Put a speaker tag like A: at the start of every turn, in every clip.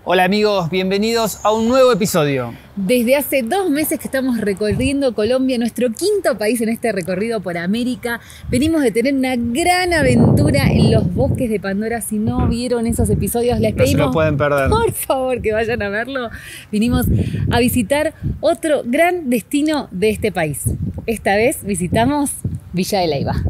A: Hola amigos, bienvenidos a un nuevo episodio.
B: Desde hace 2 meses que estamos recorriendo Colombia, nuestro 5.º país en este recorrido por América. Venimos de tener una gran aventura en los bosques de Pandora. Si no vieron esos episodios, les pedimos,
A: no se lo pueden perder,
B: por favor, que vayan a verlo. Vinimos a visitar otro gran destino de este país. Esta vez visitamos Villa de Leyva.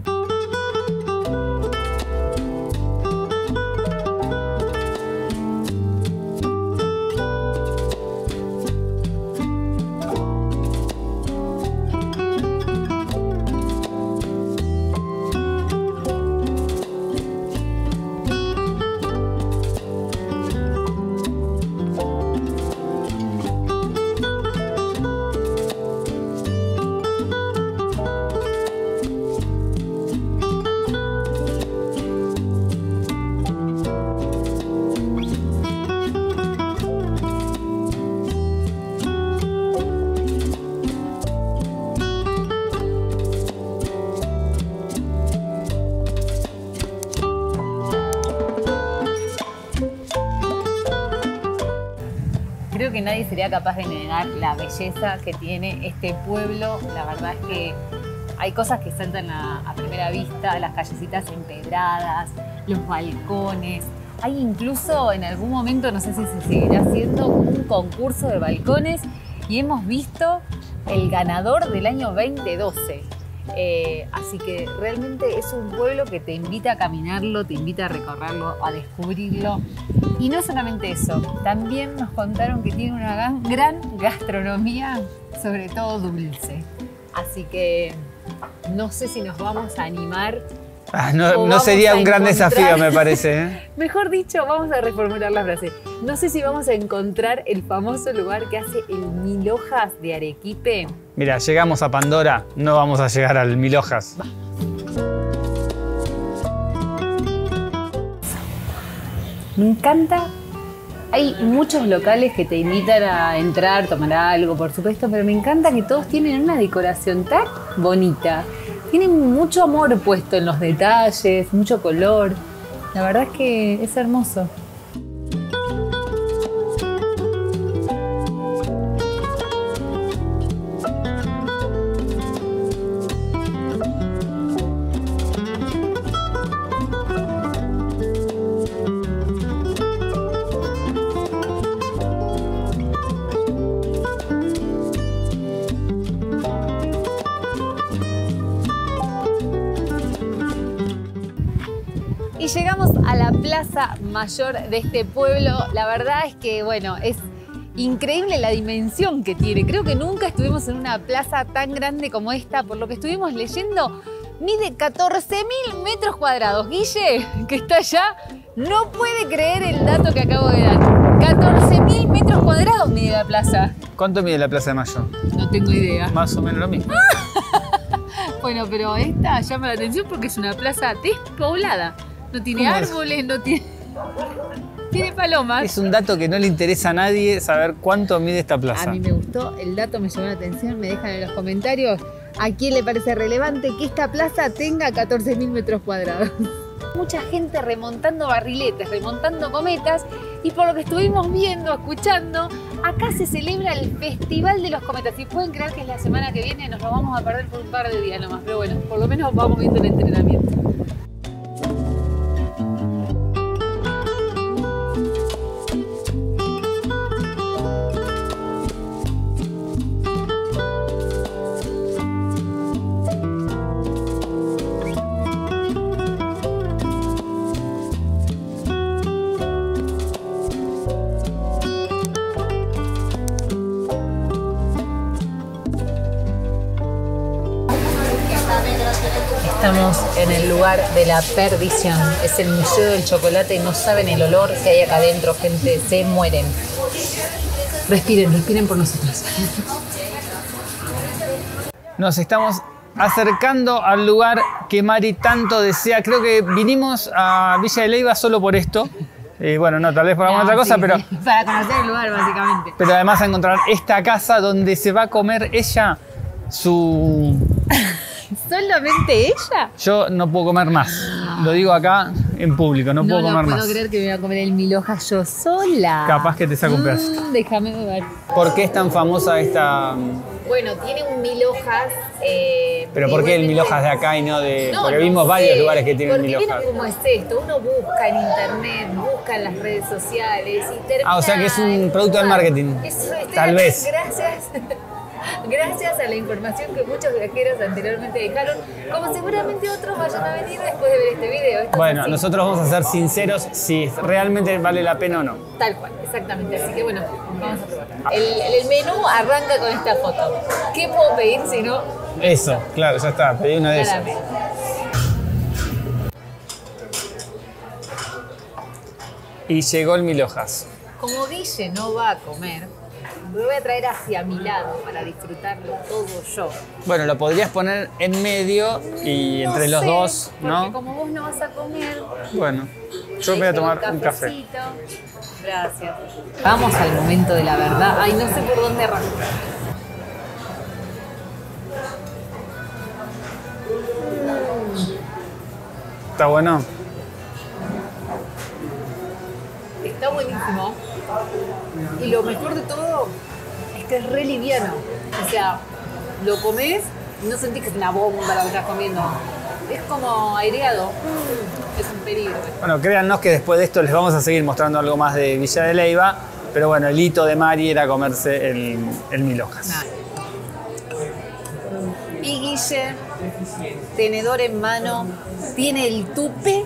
B: Creo que nadie sería capaz de negar la belleza que tiene este pueblo. La verdad es que hay cosas que saltan a primera vista, las callecitas empedradas, los balcones. Hay incluso en algún momento, no sé si se seguirá haciendo, un concurso de balcones y hemos visto el ganador del año 2012. Así que realmente es un pueblo que te invita a caminarlo, te invita a recorrerlo, a descubrirlo. Y no solamente eso, también nos contaron que tiene una gran gastronomía, sobre todo dulce. Así que no sé si nos vamos a animar.
A: No sería un gran desafío, me parece, ¿eh?
B: Mejor dicho, vamos a reformular la frase. No sé si vamos a encontrar el famoso lugar que hace el Mil Hojas de Arequipe.
A: Mira, llegamos a Pandora, no vamos a llegar al Mil Hojas.
B: Me encanta. Hay muchos locales que te invitan a entrar, tomar algo, por supuesto, pero me encanta que todos tienen una decoración tan bonita. Tienen mucho amor puesto en los detalles, mucho color. La verdad es que es hermoso. Y llegamos a la plaza mayor de este pueblo. La verdad es que, bueno, es increíble la dimensión que tiene. Creo que nunca estuvimos en una plaza tan grande como esta. Por lo que estuvimos leyendo, mide 14.000 metros cuadrados. Guille, que está allá, no puede creer el dato que acabo de dar. 14.000 metros cuadrados mide la plaza.
A: ¿Cuánto mide la Plaza de Mayo?
B: No tengo idea.
A: Más o menos lo mismo.
B: Bueno, pero esta llama la atención porque es una plaza despoblada. No tiene árboles, no tiene... Tiene palomas.
A: Es un dato que no le interesa a nadie saber cuánto mide esta plaza.
B: A mí me gustó, el dato me llamó la atención. Me dejan en los comentarios a quién le parece relevante que esta plaza tenga 14.000 metros cuadrados. Mucha gente remontando barriletes, remontando cometas. Y por lo que estuvimos viendo, escuchando, acá se celebra el Festival de los Cometas. Si pueden creer que es la semana que viene, nos lo vamos a perder por un par de días nomás. Pero bueno, por lo menos vamos viendo el entrenamiento. Estamos en el lugar de la perdición. Es el Museo del Chocolate y no saben el olor que hay acá adentro, gente. Se mueren. Respiren, respiren por nosotros.
A: Nos estamos acercando al lugar que Mari tanto desea. Creo que vinimos a Villa de Leyva solo por esto. Bueno, no, tal vez por alguna otra cosa, pero...
B: Para conocer el lugar, básicamente.
A: Pero además a encontrar esta casa donde se va a comer ella su...
B: ¿Solamente ella?
A: Yo no puedo comer más. Lo digo acá, en público, no puedo comer
B: No
A: más.
B: puedo creer que me voy a comer el mil hojas yo sola.
A: Capaz que te saco un pedazo.
B: Déjame ver.
A: ¿Por qué es tan famosa esta...?
B: Bueno, tiene un mil hojas.
A: ¿Pero por qué el mil hojas de acá y no de...? Porque vimos varios lugares que tienen mil hojas.
B: Porque cómo es esto, uno busca en internet, busca en las redes sociales y termina...
A: O sea que es un producto del marketing. Tal vez.
B: Gracias a la información que muchos viajeros anteriormente dejaron, como seguramente otros vayan a venir después de ver este video.
A: Bueno, nosotros vamos a ser sinceros si realmente vale la pena o no.
B: Tal cual, exactamente. Así que bueno, vamos a probar. El menú arranca con esta foto. ¿Qué puedo pedir si no?
A: Eso, claro, ya está. Pedí una de esas. Y llegó el mil hojas.
B: Como Guille no va a comer, lo voy a traer hacia mi lado para disfrutarlo todo yo.
A: Bueno, lo podrías poner en medio y entre los dos, ¿no?
B: Porque como vos no vas a comer...
A: Bueno, yo me voy a tomar un café.
B: Gracias. Vamos al momento de la verdad. Ay, no sé por dónde arrancar.
A: ¿Está bueno?
B: Está buenísimo. Y lo mejor de todo es que es re liviano. O sea, lo comés y no sentís que es una bomba lo que estás comiendo. Es como aireado. Es un peligro.
A: Bueno, créannos que después de esto les vamos a seguir mostrando algo más de Villa de Leyva. Pero bueno, el hito de Mari era comerse el mil hojas.
B: Nah. Y Guille, tenedor en mano, tiene el tupe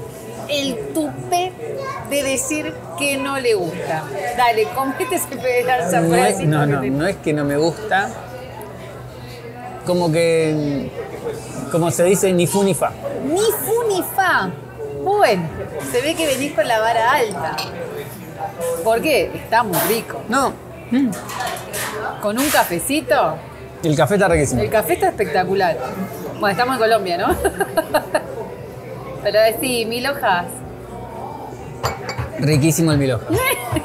B: de decir que no le gusta. Dale, comete ese pedazo.
A: No es que no me gusta. Como se dice, ni fu ni fa.
B: Ni fu ni fa. Bueno, se ve que venís con la vara alta. ¿Por qué? Está muy rico.
A: No.
B: Con un cafecito.
A: El café está riquísimo.
B: El café está espectacular. Bueno, estamos en Colombia, ¿no? Pero sí, mil hojas.
A: Riquísimo el mil hojas.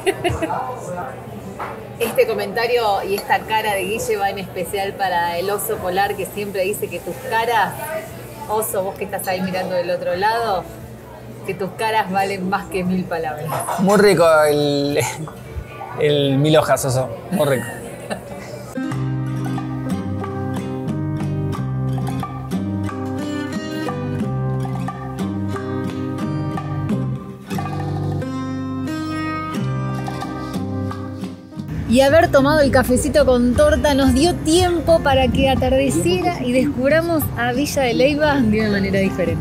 B: Este comentario y esta cara de Guille va en especial para el oso polar que siempre dice que tus caras, oso, vos que estás ahí mirando del otro lado, que tus caras valen más que 1000 palabras.
A: Muy rico el mil hojas, oso. Muy rico.
B: Y haber tomado el cafecito con torta nos dio tiempo para que atardeciera y descubramos a Villa de Leyva de una manera diferente.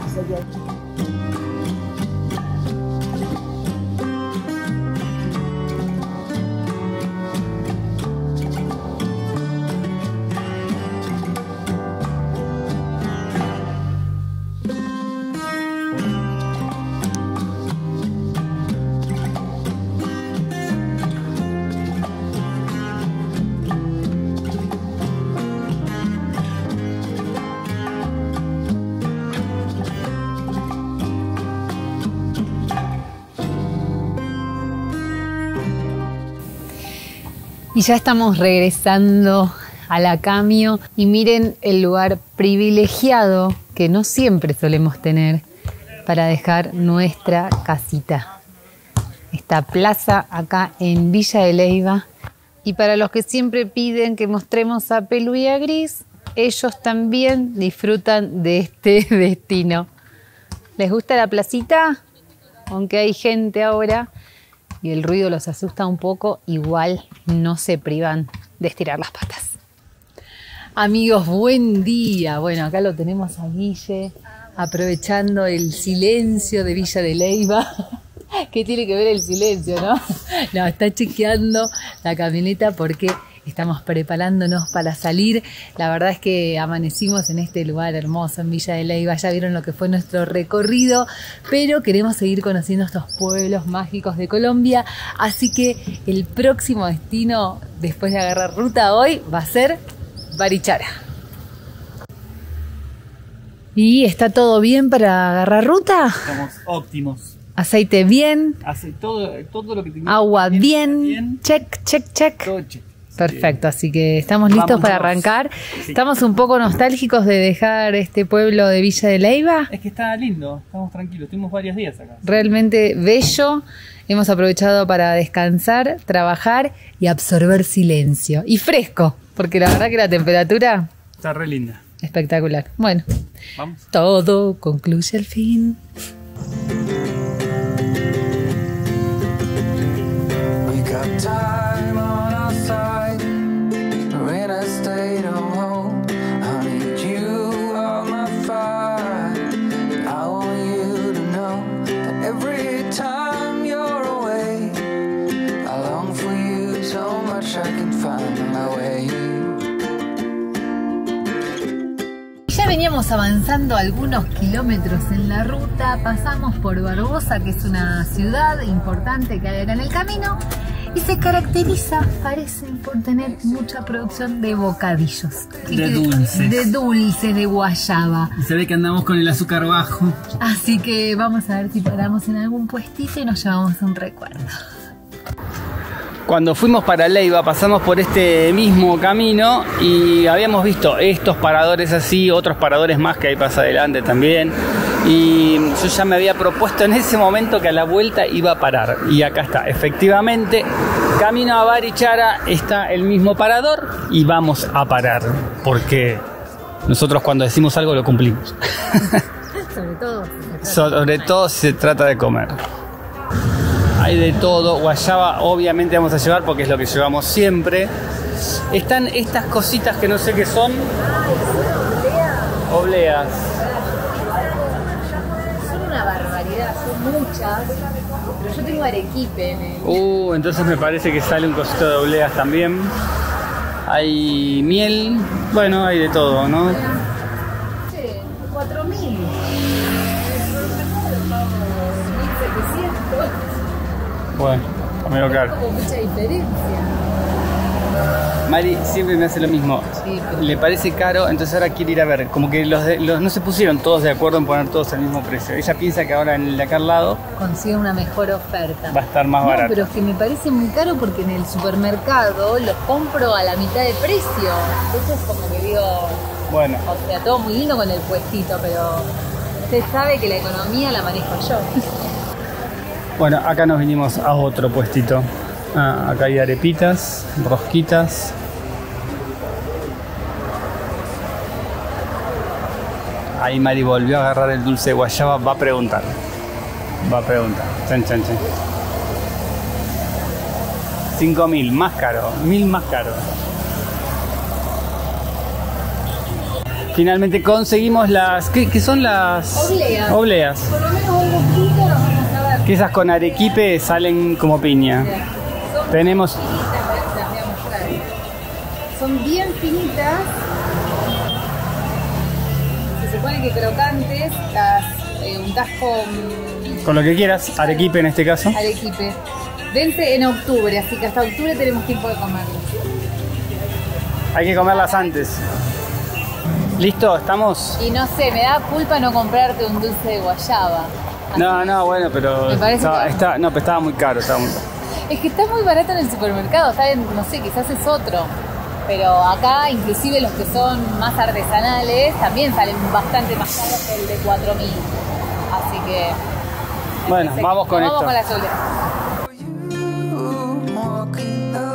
B: Y ya estamos regresando a la Camio y miren el lugar privilegiado que no siempre solemos tener para dejar nuestra casita. Esta plaza acá en Villa de Leyva. Y para los que siempre piden que mostremos a Pelu y a Gris, ellos también disfrutan de este destino. ¿Les gusta la placita? Aunque hay gente ahora y el ruido los asusta un poco, igual no se privan de estirar las patas. Amigos, buen día. Bueno, acá lo tenemos a Guille, aprovechando el silencio de Villa de Leyva. ¿Qué tiene que ver el silencio, no? No, está chequeando la camioneta porque estamos preparándonos para salir. La verdad es que amanecimos en este lugar hermoso en Villa de Leyva. Ya vieron lo que fue nuestro recorrido, pero queremos seguir conociendo estos pueblos mágicos de Colombia. Así que el próximo destino, después de agarrar ruta hoy, va a ser Barichara. ¿Y está todo bien para agarrar ruta?
A: Estamos óptimos.
B: Aceite bien.
A: Hace todo lo que tenía.
B: Agua bien. Check, check, check.
A: Todo check.
B: Perfecto, así que estamos listos para arrancar.
A: Sí.
B: Estamos un poco nostálgicos de dejar este pueblo de Villa de Leyva.
A: Es que está lindo, estamos tranquilos, estuvimos varios días acá.
B: Realmente bello. Hemos aprovechado para descansar, trabajar y absorber silencio. Y fresco, porque la verdad que la temperatura...
A: Está re linda.
B: Espectacular. Bueno,
A: Vamos.
B: todo concluye al fin.
C: We got time on our side. We're in a state of home. I need you on my fire. I want you to know that every time you're away, I long for you so much I can find my way.
B: Ya veníamos avanzando algunos kilómetros en la ruta, pasamos por Barbosa, que es una ciudad importante que hay acá en el camino, y se caracteriza, parece, por tener mucha producción de bocadillos.
A: De dulces.
B: De dulces, de guayaba.
A: Y se ve que andamos con el azúcar bajo.
B: Así que vamos a ver si paramos en algún puestito y nos llevamos un recuerdo.
A: Cuando fuimos para Leyva pasamos por este mismo camino y habíamos visto estos paradores así, otros paradores más que hay más adelante también. Y yo ya me había propuesto en ese momento que a la vuelta iba a parar. Y acá está, efectivamente, camino a Barichara está el mismo parador y vamos a parar. Porque nosotros cuando decimos algo lo cumplimos. Sobre todo si se trata de comer. Hay de todo, guayaba obviamente vamos a llevar porque es lo que llevamos siempre. Están estas cositas que no sé qué son. Obleas.
B: Son una barbaridad, son muchas, pero yo tengo arequipe en el...
A: Entonces me parece que sale un cosito de obleas también. Hay miel, bueno, hay de todo, ¿no?
B: 4.000.
A: Bueno, medio caro.
B: Con mucha diferencia.
A: Mari siempre me hace lo mismo.
B: Sí, pero...
A: Le parece caro, entonces ahora quiere ir a ver. Como que los no se pusieron todos de acuerdo en poner todos el mismo precio. Ella piensa que ahora en el de acá al lado
B: consigue una mejor oferta.
A: va a estar más barato.
B: Pero es que me parece muy caro porque en el supermercado los compro a la mitad de precio. Entonces como que digo,
A: Bueno,
B: o sea, todo muy lindo con el puestito, pero usted sabe que la economía la manejo yo.
A: bueno, acá nos vinimos a otro puestito. Acá hay arepitas, rosquitas. Ahí Mari volvió a agarrar el dulce de guayaba, va a preguntar. Chan, chan, chan. 5.000, más caro, 1.000 más caro. Finalmente conseguimos las... ¿Qué son las?
B: Obleas.
A: Obleas.
B: Por lo menos un poquito nos vamos a ver.
A: Que esas con arequipe salen como piña. Tenemos...
B: Son bien finitas. Se supone que crocantes, las untás
A: Con lo que quieras, arequipe en este caso.
B: arequipe. Vence en octubre, así que hasta octubre tenemos tiempo de comerlas.
A: Hay que comerlas antes. ¿Listo? ¿Estamos?
B: Y no sé, me da culpa no comprarte un dulce de guayaba. Así
A: No, bueno, pero...
B: Me parece que-
A: pero estaba muy caro,
B: es que está muy barato en el supermercado, está bien, no sé, quizás es otro. Pero acá, inclusive los que son más artesanales, también salen bastante más caros que el de 4.000. Así que...
A: Bueno, vamos con esto.
B: Vamos con las obleas.
C: You walking the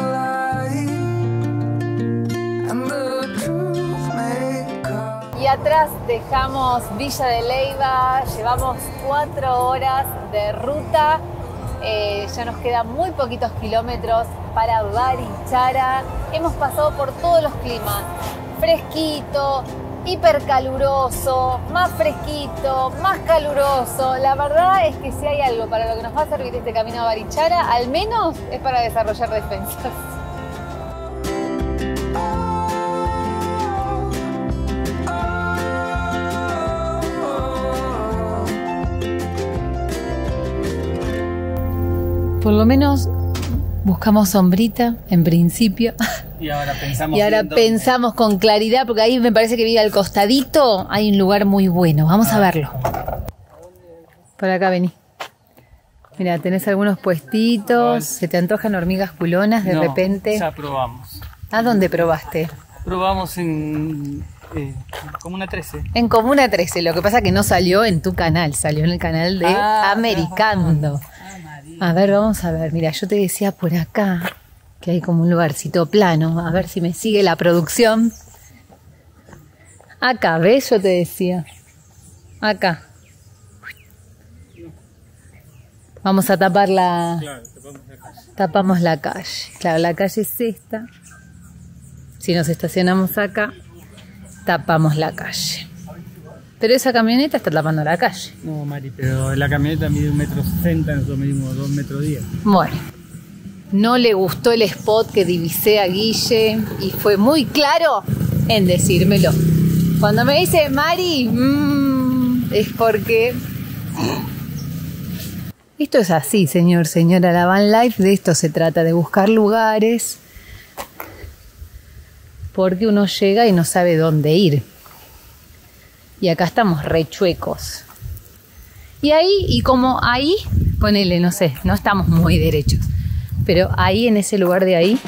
C: line, and the truth may come.
B: Y atrás dejamos Villa de Leyva, llevamos 4 horas de ruta, ya nos quedan muy poquitos kilómetros para Barichara. Hemos pasado por todos los climas, fresquito, hipercaluroso, más fresquito, más caluroso. La verdad es que si hay algo para lo que nos va a servir este camino a Barichara, al menos es para desarrollar defensas. Por lo menos buscamos sombrita en principio.
A: Y ahora pensamos...
B: Y ahora pensamos con claridad, porque ahí me parece que vi al costadito, hay un lugar muy bueno. Vamos a verlo. Por acá vení. Mira, tenés algunos puestitos.
A: Vale.
B: ¿Se te antojan hormigas culonas de
A: No,
B: repente?
A: Ya probamos.
B: ¿A dónde probaste?
A: Probamos en Comuna 13.
B: En Comuna 13. Lo que pasa que no salió en tu canal, salió en el canal de Americando. A ver, vamos a ver. Mira, yo te decía por acá que hay como un lugarcito plano. A ver si me sigue la producción. Acá, ¿ves? Yo te decía. Acá. Vamos a tapar la...
A: Claro, tapamos la calle.
B: Tapamos la calle. Claro, la calle es esta. Si nos estacionamos acá, tapamos la calle. Pero esa camioneta está tapando la calle.
A: No, Mari, pero la camioneta mide 1,60 m, nosotros medimos 2,10 m.
B: Bueno, no le gustó el spot que divisé a Guille y fue muy claro en decírmelo. Cuando me dice Mari, es porque... Esto es así, señora, la van life, de esto se trata, de buscar lugares, porque uno llega y no sabe dónde ir. Y acá estamos rechuecos. Y ahí, y como ahí, ponele, no sé, no estamos muy derechos, pero ahí en ese lugar de ahí...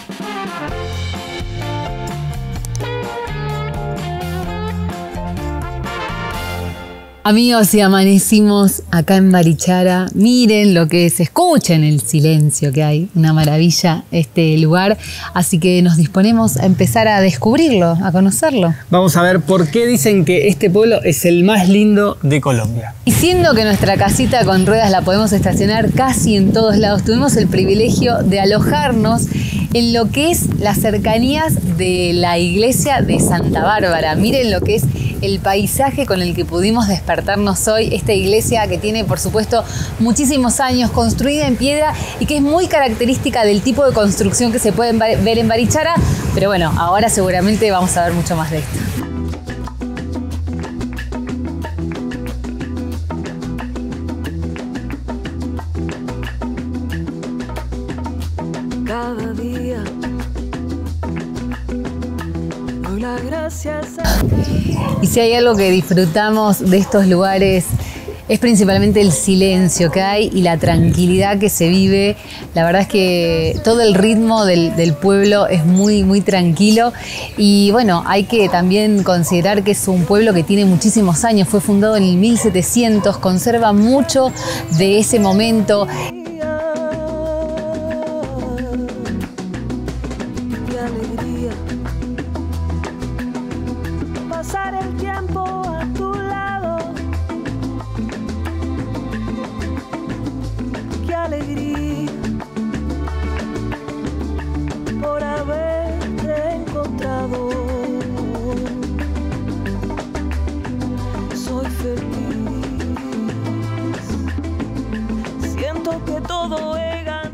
B: Amigos, y amanecimos acá en Barichara. Miren lo que es, escuchen el silencio que hay, una maravilla este lugar. Así que nos disponemos a empezar a descubrirlo, a conocerlo.
A: Vamos a ver por qué dicen que este pueblo es el más lindo de Colombia.
B: Y siendo que nuestra casita con ruedas la podemos estacionar casi en todos lados, tuvimos el privilegio de alojarnos en lo que es las cercanías de la iglesia de Santa Bárbara. Miren lo que es el paisaje con el que pudimos despertarnos hoy. Esta iglesia que tiene, por supuesto, muchísimos años, construida en piedra y que es muy característica del tipo de construcción que se puede ver en Barichara. Pero bueno, ahora seguramente vamos a ver mucho más de esto.
D: Cada día doy las gracias a...
B: Y si hay algo que disfrutamos de estos lugares es principalmente el silencio que hay y la tranquilidad que se vive. La verdad es que todo el ritmo del pueblo es muy, muy tranquilo. Y bueno, hay que también considerar que es un pueblo que tiene muchísimos años. Fue fundado en el 1700, conserva mucho de ese momento.
D: Qué alegría pasar el tiempo a tu lado. Qué alegría por haberte encontrado. Soy feliz, siento que todo he ganado.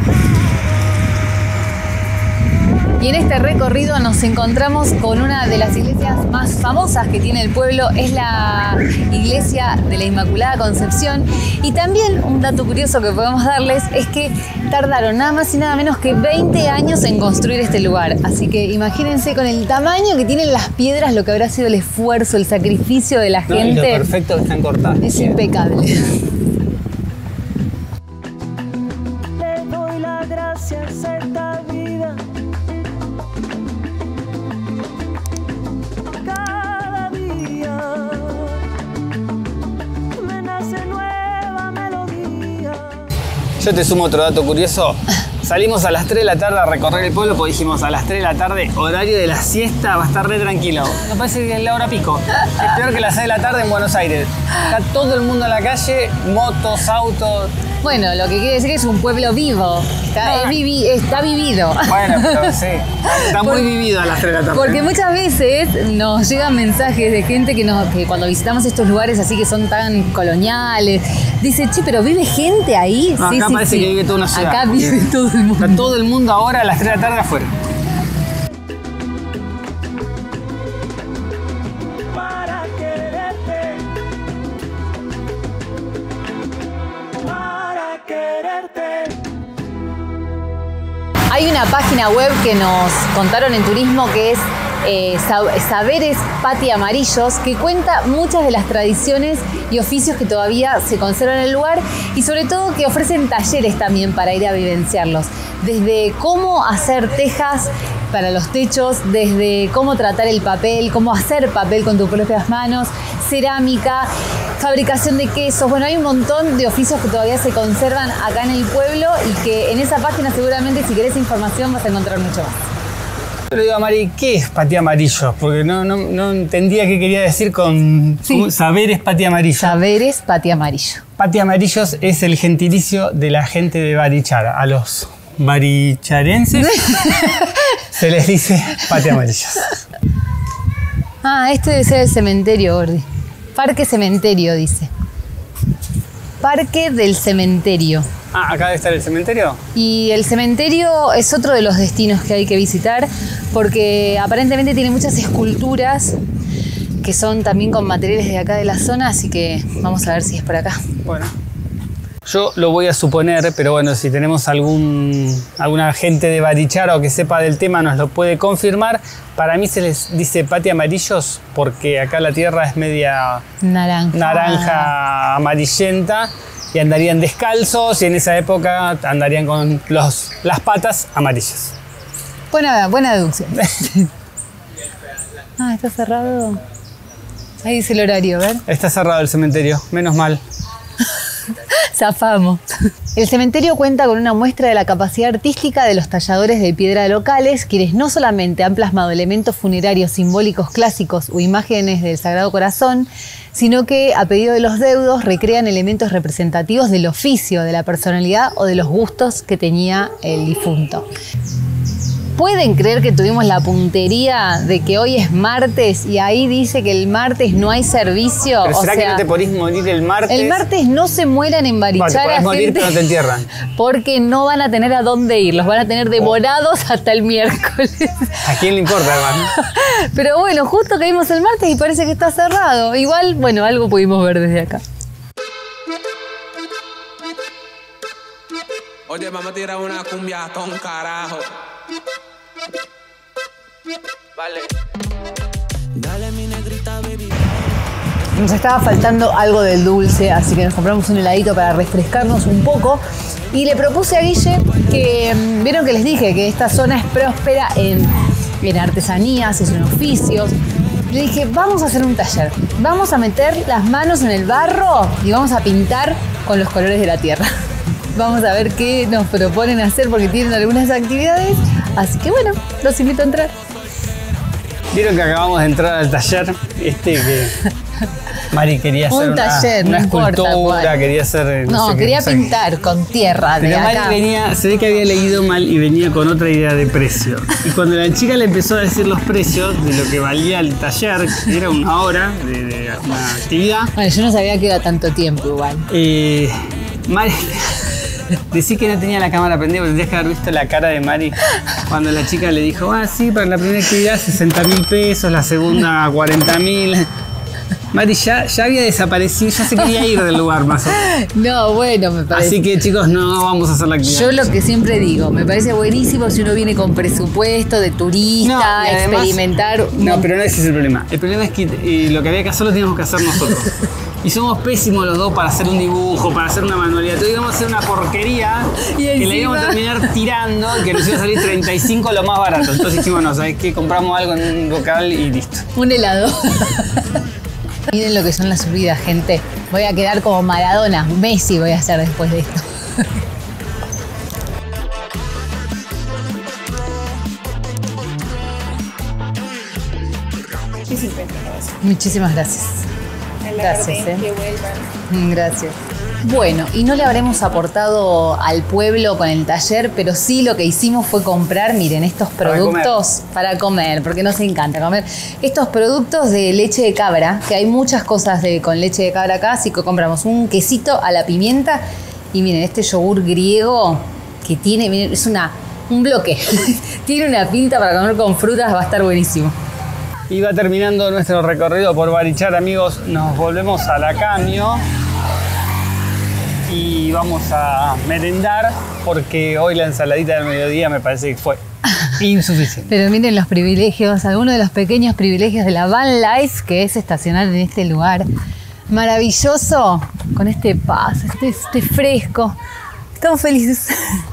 B: Y en este recorrido nos encontramos con una de las iglesias más famosas que tiene el pueblo, es la iglesia de la Inmaculada Concepción. Y también un dato curioso que podemos darles es que tardaron nada más y nada menos que 20 años en construir este lugar. Así que imagínense con el tamaño que tienen las piedras, lo que habrá sido el esfuerzo, el sacrificio de la gente.
A: Y lo perfecto que están cortadas.
B: Es impecable.
D: Le doy las gracias a esta vida. Cada día me nace nueva melodía.
A: Yo te sumo otro dato curioso. Salimos a las 3 de la tarde a recorrer el pueblo porque dijimos a las 3 de la tarde, horario de la siesta, va a estar re tranquilo. Me parece que es la hora pico. Es peor que las 6 de la tarde en Buenos Aires. Está todo el mundo en la calle, motos, autos.
B: Bueno, lo que quiere decir que es un pueblo vivo, está vivido.
A: Bueno, pero sí, está muy vivido a las 3 de la tarde.
B: Porque muchas veces nos llegan mensajes de gente que cuando visitamos estos lugares así que son tan coloniales, dice, che, pero ¿vive gente ahí?
A: No, acá parece que vive toda una ciudad.
B: Acá vive todo el mundo.
A: Está todo el mundo ahora a las 3 de la tarde afuera.
D: Para quererte, para quererte.
B: Hay una página web que nos contaron en turismo que es Saberes Pati Amarillos, que cuenta muchas de las tradiciones y oficios que todavía se conservan en el lugar y sobre todo que ofrecen talleres también para ir a vivenciarlos. Desde cómo hacer tejas para los techos, desde cómo tratar el papel, cómo hacer papel con tus propias manos, cerámica, fabricación de quesos. Bueno, hay un montón de oficios que todavía se conservan acá en el pueblo y que en esa página seguramente si querés información vas a encontrar mucho más.
A: Yo le digo a Mari, ¿qué es Pati Amarillo? Porque no entendía qué quería decir con Saberes Pati Amarillo.
B: Saberes Pati Amarillo.
A: Pati Amarillos es el gentilicio de la gente de Barichara. A los baricharenses se les dice Pati Amarillos.
B: Ah, este debe ser el cementerio, Gordi. Parque Cementerio, dice. Parque del Cementerio.
A: Ah, acá debe estar el cementerio.
B: Y el cementerio es otro de los destinos que hay que visitar porque aparentemente tiene muchas esculturas que son también con materiales de acá de la zona, así que vamos a ver si es por acá.
A: Bueno, yo lo voy a suponer, pero bueno, si tenemos alguna gente de Barichara o que sepa del tema nos lo puede confirmar. Para mí se les dice Pati Amarillos porque acá la tierra es media naranja amarillenta y andarían descalzos y en esa época andarían con las patas amarillas.
B: Buena deducción. Ah, está cerrado. Ahí dice el horario, a ver.
A: Está cerrado el cementerio, menos mal.
B: Zafamos. El cementerio cuenta con una muestra de la capacidad artística de los talladores de piedra locales, quienes no solamente han plasmado elementos funerarios simbólicos clásicos o imágenes del Sagrado Corazón, sino que, a pedido de los deudos, recrean elementos representativos del oficio, de la personalidad o de los gustos que tenía el difunto. ¿Pueden creer que tuvimos la puntería de que hoy es martes y ahí dice que el martes no hay servicio?
A: ¿Pero será que no te podés morir el martes?
B: El martes no se mueran en Barichara,
A: te podés morir, pero no te entierran.
B: Porque no van a tener a dónde ir, los van a tener devorados hasta el miércoles.
A: ¿A quién le importa, hermano?
B: Pero bueno, justo caímos el martes y parece que está cerrado. Igual, bueno, algo pudimos ver desde acá.
E: Oye, vamos a tirar una cumbia con carajo. Vale. Dale, mi negrita, baby.
B: Nos estaba faltando algo del dulce, así que nos compramos un heladito para refrescarnos un poco. Y le propuse a Guille que, vieron que les dije que esta zona es próspera en artesanías, en oficios. Le dije, vamos a hacer un taller. Vamos a meter las manos en el barro y vamos a pintar con los colores de la tierra. Vamos a ver qué nos proponen hacer porque tienen algunas actividades. Así que bueno, los invito a entrar.
A: Vieron que acabamos de entrar al taller que Mari quería hacer una escultura, quería hacer...
B: quería pintar con tierra de
A: pero
B: acá.
A: Mari se ve que había leído mal y venía con otra idea de precio. Y cuando la chica le empezó a decir los precios de lo que valía el taller, que era una hora de una actividad...
B: Bueno, yo no sabía que iba tanto tiempo igual.
A: Mari... Decí que no tenía la cámara prendida, porque tendrías que haber visto la cara de Mari cuando la chica le dijo, sí, para la primera actividad 60.000 pesos, la segunda 40.000. Mari ya había desaparecido, ya se quería ir del lugar más o menos.
B: No, bueno, me parece.
A: Así que chicos, no vamos a hacer la actividad.
B: Yo lo que siempre digo, me parece buenísimo si uno viene con presupuesto de turista, además, experimentar.
A: No, pero no ese es el problema. El problema es que lo que había que hacer lo teníamos que hacer nosotros. Y somos pésimos los dos para hacer un dibujo, para hacer una manualidad. Entonces íbamos a hacer una porquería y que la íbamos a terminar tirando, que nos iba a salir 35 lo más barato. Entonces dijimos, no, ¿sabes qué? Compramos algo en un local y listo.
B: Un helado. Miren lo que son las subidas, gente. Voy a quedar como Maradona. Messi voy a hacer después de esto. Muchísimas gracias. Gracias,
F: que vuelvan.
B: Gracias. Bueno, y no le habremos aportado al pueblo con el taller, pero sí lo que hicimos fue comprar, miren, estos productos para comer, porque nos encanta comer. Estos productos de leche de cabra, que hay muchas cosas con leche de cabra acá, así que compramos un quesito a la pimienta y miren, este yogur griego que tiene, miren, es un bloque. Tiene una pinta para comer con frutas, va a estar buenísimo.
A: Y va terminando nuestro recorrido por Barichara, amigos. Nos volvemos a la Camio. y vamos a merendar porque hoy la ensaladita del mediodía me parece que fue insuficiente.
B: Pero miren los privilegios, algunos de los pequeños privilegios de la van life, que es estacionar en este lugar maravilloso, con este paz, este fresco. Estamos felices.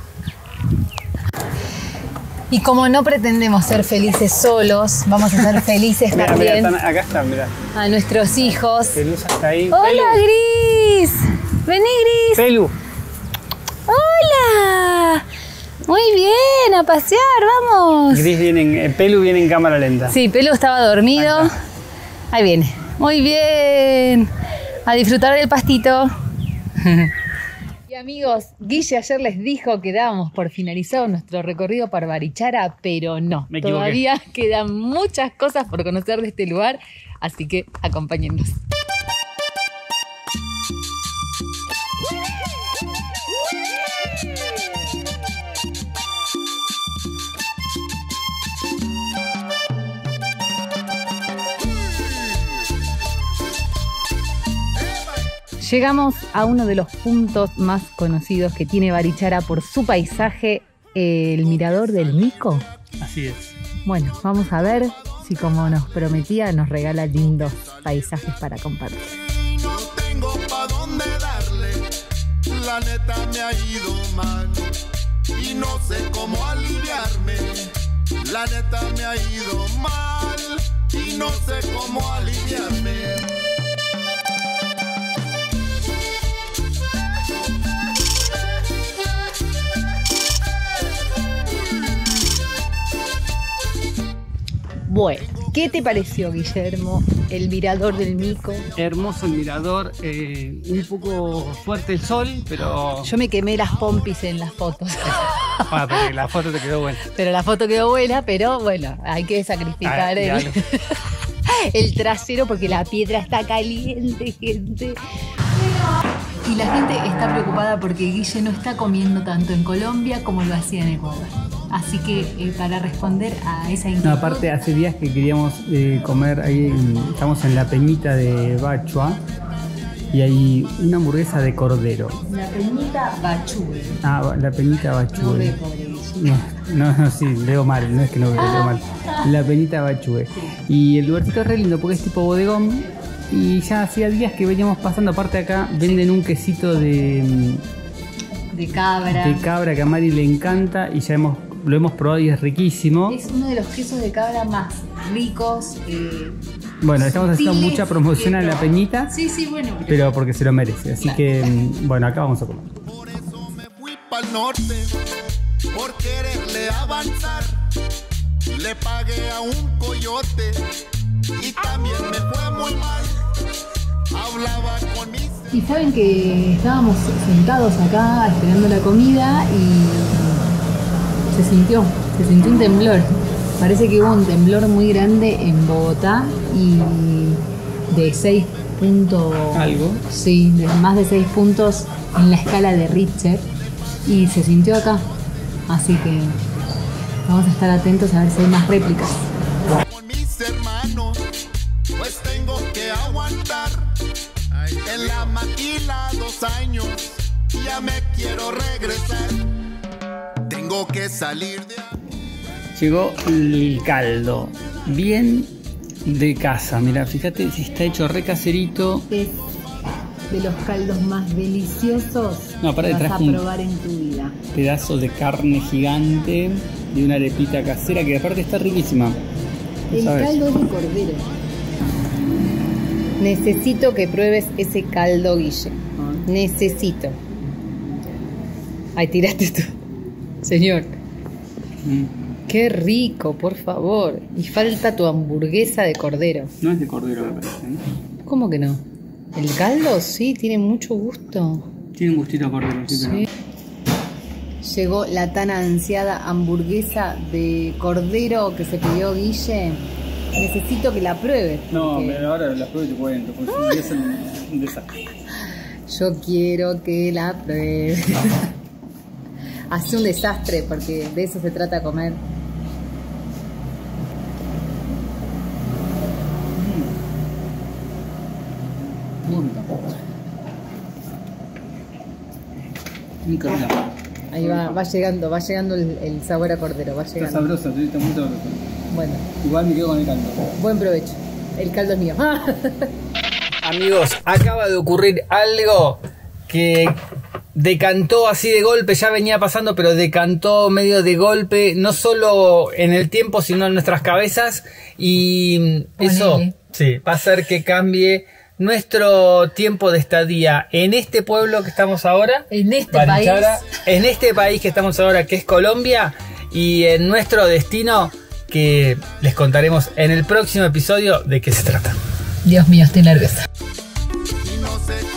B: Y como no pretendemos ser felices solos, vamos a ser felices
A: Mira,
B: también
A: acá están, mirá.
B: a nuestros hijos.
A: Pelusa está ahí.
B: ¡Hola, Gris! ¡Vení, Gris!
A: Pelu.
B: ¡Hola! Muy bien, a pasear, vamos.
A: Gris viene Pelu viene en cámara lenta.
B: Sí, Pelu estaba dormido.
A: Ahí está.
B: Ahí viene. Muy bien. A disfrutar del pastito. Y amigos, Guille ayer les dijo que dábamos por finalizado nuestro recorrido para Barichara, pero no.
A: Me equivoqué.
B: Todavía quedan muchas cosas por conocer de este lugar, así que acompáñennos. Llegamos a uno de los puntos más conocidos que tiene Barichara por su paisaje, el Mirador del Mico.
A: Así es.
B: Bueno, vamos a ver si, como nos prometía, nos regala lindos paisajes para compartir.
F: No tengo pa' dónde darle, la neta me ha ido mal y no sé cómo aliviarme. La neta me ha ido mal y no sé cómo aliviarme.
B: Bueno, ¿qué te pareció, Guillermo, el Mirador del Mico?
A: Hermoso el mirador, un poco fuerte el sol, pero
B: Yo me quemé las pompis en las fotos.
A: pero la foto te quedó buena.
B: Pero la foto quedó buena, pero bueno, hay que sacrificar
A: Dígalo.
B: el trasero porque la piedra está caliente, gente. Y la gente está preocupada porque Guille no está comiendo tanto en Colombia como lo hacía en Ecuador. Así que para responder a esa inquietud...
A: No, aparte hace días que queríamos comer ahí, estamos en la peñita de Bachua y hay una hamburguesa de cordero.
B: La peñita Bachue.
A: Ah, la peñita Bachue.
B: No ve, pobre Guille.
A: No, sí, leo mal, no es que no leo mal. La peñita Bachue. Y el lugarcito es re lindo porque es tipo bodegón y ya hacía días que veníamos pasando, aparte acá venden un quesito de cabra que a Mari le encanta y ya lo hemos probado y es riquísimo.
B: Es uno de los quesos de cabra más ricos.
A: Bueno, estamos haciendo
B: sutiles,
A: mucha promoción a la peñita,
B: Sí, bueno.
A: pero porque se lo merece. Así que, bueno, acá vamos a comer.
F: Por eso me fui pa'l norte, por quererle avanzar. Le pagué a un coyote y también me fue muy mal. Hablaba con mis...
B: Y saben que estábamos sentados acá esperando la comida y se sintió un temblor. Parece que hubo un temblor muy grande en Bogotá y de 6 puntos...
A: ¿Algo?
B: Sí, de más de 6 puntos en la escala de Richter y se sintió acá. Así que vamos a estar atentos a ver si hay más réplicas.
F: con mis hermanos, pues tengo que aguantar. En la maquila 2 años, ya me quiero regresar. Tengo que salir de...
A: Llegó el caldo, bien de casa. Mira, fíjate si está hecho re caserito.
B: Es de los caldos más deliciosos
A: No, para
B: que
A: detrás
B: vas a
A: un-
B: probar en tu vida.
A: Pedazo de carne gigante, de una arepita casera que aparte está riquísima.
B: El
A: ¿Sabes?
B: caldo de cordero. Necesito que pruebes ese caldo, Guille. Necesito. Ay, tiraste tú. Señor. Qué rico, por favor. Y falta tu hamburguesa de cordero.
A: No es de cordero, me parece, ¿no?
B: ¿Cómo que no? El caldo sí, tiene mucho gusto.
A: Tiene un gustito a cordero, sí, pero...
B: Llegó la tan ansiada hamburguesa de cordero que se pidió Guille. Necesito que la pruebes.
A: No,
B: porque
A: pero ahora la pruebo y te cuento, porque es un desastre.
B: yo quiero que la pruebes. Hace un desastre porque de eso se trata comer.
A: Nicolás.
B: Ahí va llegando el sabor a cordero, va
A: Está
B: llegando.
A: sabroso, está muy sabroso.
B: Bueno,
A: Igual me quedo con el caldo.
B: buen provecho. El caldo es mío.
A: Amigos, acaba de ocurrir algo que decantó así de golpe, ya venía pasando, pero decantó medio de golpe, no solo en el tiempo, sino en nuestras cabezas. Y eso sí, va a hacer que cambie nuestro tiempo de estadía en este pueblo que estamos ahora,
B: En este
A: Barichara,
B: país.
A: en este país que estamos ahora, que es Colombia, y en nuestro destino, que les contaremos en el próximo episodio de qué se trata.
B: Dios mío, estoy nerviosa.
F: Y no sé